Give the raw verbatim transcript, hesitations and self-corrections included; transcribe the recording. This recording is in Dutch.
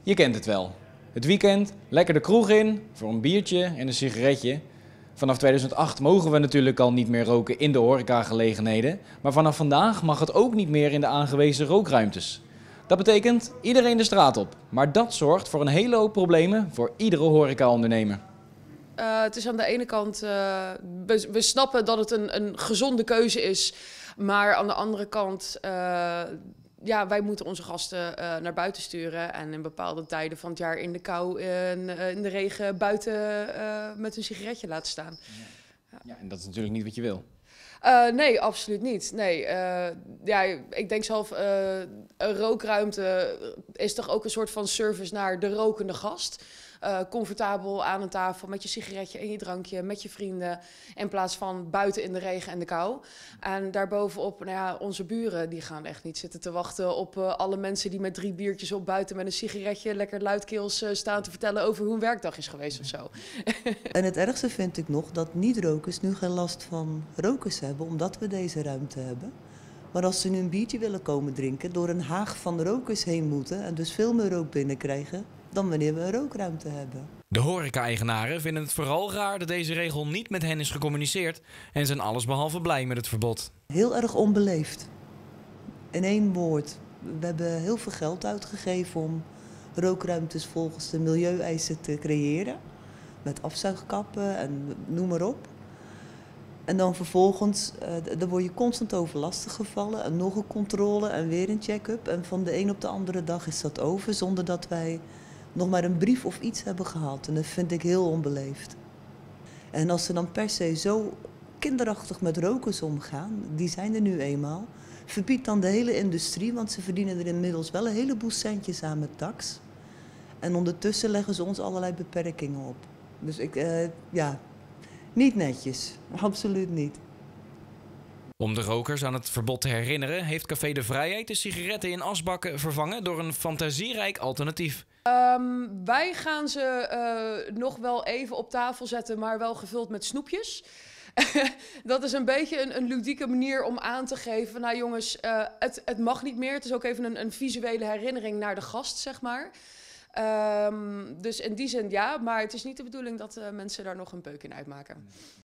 Je kent het wel. Het weekend, lekker de kroeg in, voor een biertje en een sigaretje. Vanaf tweeduizend acht mogen we natuurlijk al niet meer roken in de horecagelegenheden. Maar vanaf vandaag mag het ook niet meer in de aangewezen rookruimtes. Dat betekent iedereen de straat op. Maar dat zorgt voor een hele hoop problemen voor iedere horecaondernemer. Uh, het is aan de ene kant, uh, we, we snappen dat het een, een gezonde keuze is. Maar aan de andere kant, uh, ja, wij moeten onze gasten uh, naar buiten sturen. En in bepaalde tijden van het jaar in de kou, en uh, in de regen, buiten uh, met een sigaretje laten staan. Ja. Ja, en dat is natuurlijk niet wat je wil. Uh, nee, absoluut niet. Nee, uh, ja, ik denk zelf, uh, een rookruimte is toch ook een soort van service naar de rokende gast. Uh, comfortabel aan een tafel met je sigaretje en je drankje, met je vrienden. In plaats van buiten in de regen en de kou. En daarbovenop, nou ja, onze buren die gaan echt niet zitten te wachten op uh, alle mensen die met drie biertjes op buiten met een sigaretje lekker luidkeels uh, staan te vertellen over hoe hun werkdag is geweest of zo. En het ergste vind ik nog dat niet-rokers nu geen last van rokers hebben, omdat we deze ruimte hebben. Maar als ze nu een biertje willen komen drinken, door een haag van rokers heen moeten en dus veel meer rook binnenkrijgen dan wanneer we een rookruimte hebben. De horeca-eigenaren vinden het vooral raar dat deze regel niet met hen is gecommuniceerd en zijn allesbehalve blij met het verbod. Heel erg onbeleefd. In één woord. We hebben heel veel geld uitgegeven om rookruimtes volgens de milieueisen te creëren. Met afzuigkappen en noem maar op. En dan vervolgens, uh, daar word je constant over lastig gevallen. En nog een controle en weer een check-up. En van de een op de andere dag is dat over, zonder dat wij nog maar een brief of iets hebben gehad. En dat vind ik heel onbeleefd. En als ze dan per se zo kinderachtig met rokers omgaan, die zijn er nu eenmaal, verbied dan de hele industrie, want ze verdienen er inmiddels wel een heleboel centjes aan met tax. En ondertussen leggen ze ons allerlei beperkingen op. Dus ik, uh, ja, niet netjes. Absoluut niet. Om de rokers aan het verbod te herinneren, heeft Café de Vrijheid de sigaretten in asbakken vervangen door een fantasierijk alternatief. Um, wij gaan ze uh, nog wel even op tafel zetten, maar wel gevuld met snoepjes. Dat is een beetje een, een ludieke manier om aan te geven, nou jongens, uh, het, het mag niet meer. Het is ook even een, een visuele herinnering naar de gast, zeg maar. Um, dus in die zin ja, maar het is niet de bedoeling dat uh, mensen daar nog een peuk in uitmaken.